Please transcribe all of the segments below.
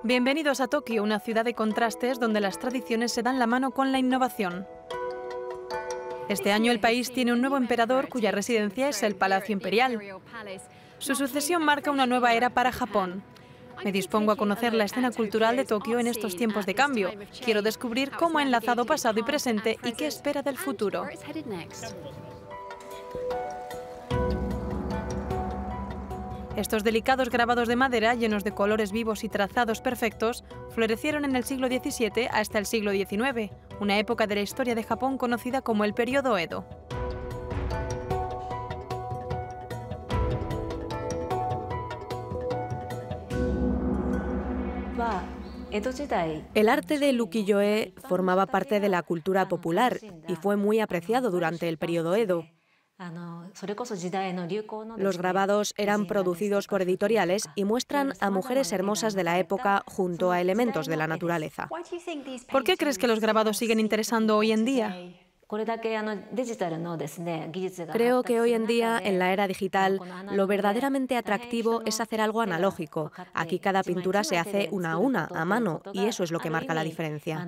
Bienvenidos a Tokio, una ciudad de contrastes donde las tradiciones se dan la mano con la innovación. Este año el país tiene un nuevo emperador cuya residencia es el Palacio Imperial. Su sucesión marca una nueva era para Japón. Me dispongo a conocer la escena cultural de Tokio en estos tiempos de cambio. Quiero descubrir cómo ha enlazado pasado y presente y qué espera del futuro. Estos delicados grabados de madera, llenos de colores vivos y trazados perfectos, florecieron en el siglo XVII hasta el siglo XIX, una época de la historia de Japón conocida como el período Edo. El arte de ukiyo-e formaba parte de la cultura popular y fue muy apreciado durante el período Edo. Los grabados eran producidos por editoriales y muestran a mujeres hermosas de la época junto a elementos de la naturaleza. ¿Por qué crees que los grabados siguen interesando hoy en día? Creo que hoy en día, en la era digital, lo verdaderamente atractivo es hacer algo analógico. Aquí cada pintura se hace una a una, a mano, y eso es lo que marca la diferencia.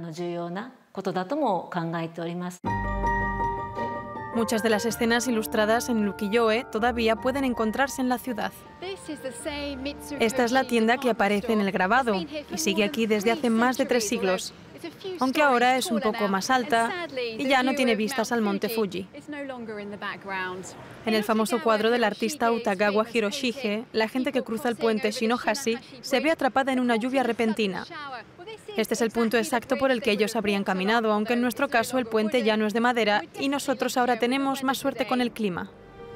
Muchas de las escenas ilustradas en ukiyo-e todavía pueden encontrarse en la ciudad. Esta es la tienda que aparece en el grabado y sigue aquí desde hace más de 3 siglos, aunque ahora es un poco más alta y ya no tiene vistas al monte Fuji. En el famoso cuadro del artista Utagawa Hiroshige, la gente que cruza el puente Shinohashi se ve atrapada en una lluvia repentina. Este es el punto exacto por el que ellos habrían caminado, aunque en nuestro caso el puente ya no es de madera y nosotros ahora tenemos más suerte con el clima.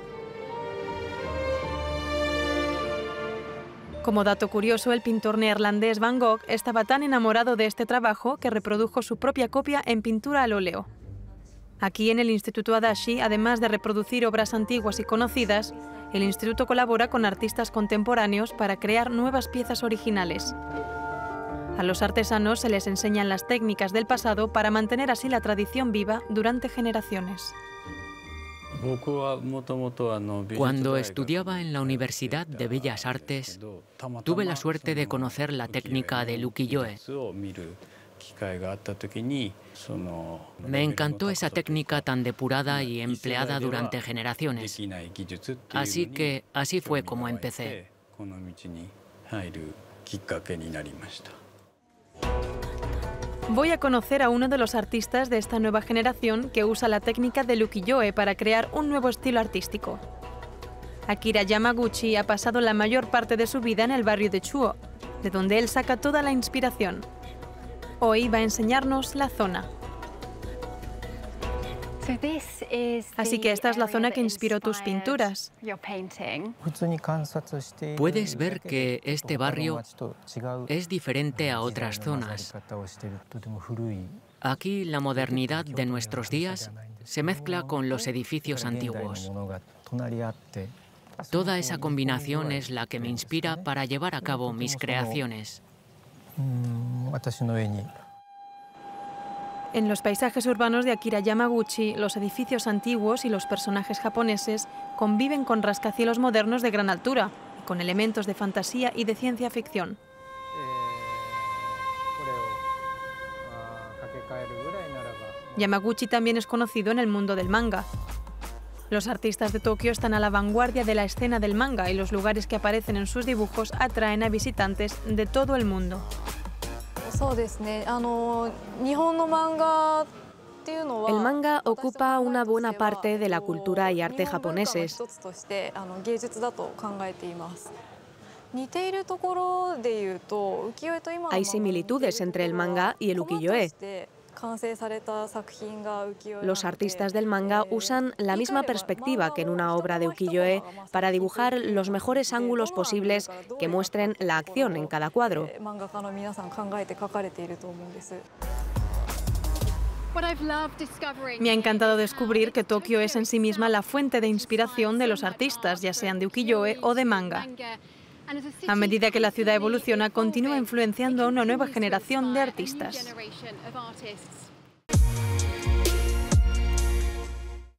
Como dato curioso, el pintor neerlandés Van Gogh estaba tan enamorado de este trabajo que reprodujo su propia copia en pintura al óleo. Aquí en el Instituto Adachi, además de reproducir obras antiguas y conocidas, el instituto colabora con artistas contemporáneos para crear nuevas piezas originales. A los artesanos se les enseñan las técnicas del pasado para mantener así la tradición viva durante generaciones. Cuando estudiaba en la Universidad de Bellas Artes, tuve la suerte de conocer la técnica del ukiyo-e. Me encantó esa técnica tan depurada y empleada durante generaciones. Así fue como empecé. Voy a conocer a uno de los artistas de esta nueva generación que usa la técnica del ukiyo-e para crear un nuevo estilo artístico. Akira Yamaguchi ha pasado la mayor parte de su vida en el barrio de Chuo, de donde él saca toda la inspiración. Hoy va a enseñarnos la zona. Así que esta es la zona que inspiró tus pinturas. Puedes ver que este barrio es diferente a otras zonas. Aquí la modernidad de nuestros días se mezcla con los edificios antiguos. Toda esa combinación es la que me inspira para llevar a cabo mis creaciones. En los paisajes urbanos de Akira Yamaguchi, los edificios antiguos y los personajes japoneses conviven con rascacielos modernos de gran altura, y con elementos de fantasía y de ciencia ficción. Yamaguchi también es conocido en el mundo del manga. Los artistas de Tokio están a la vanguardia de la escena del manga y los lugares que aparecen en sus dibujos atraen a visitantes de todo el mundo. El manga ocupa una buena parte de la cultura y arte japoneses. Hay similitudes entre el manga y el ukiyo-e. Los artistas del manga usan la misma perspectiva que en una obra de ukiyo-e para dibujar los mejores ángulos posibles que muestren la acción en cada cuadro. Me ha encantado descubrir que Tokio es en sí misma la fuente de inspiración de los artistas, ya sean de ukiyo-e o de manga. A medida que la ciudad evoluciona, continúa influenciando a una nueva generación de artistas.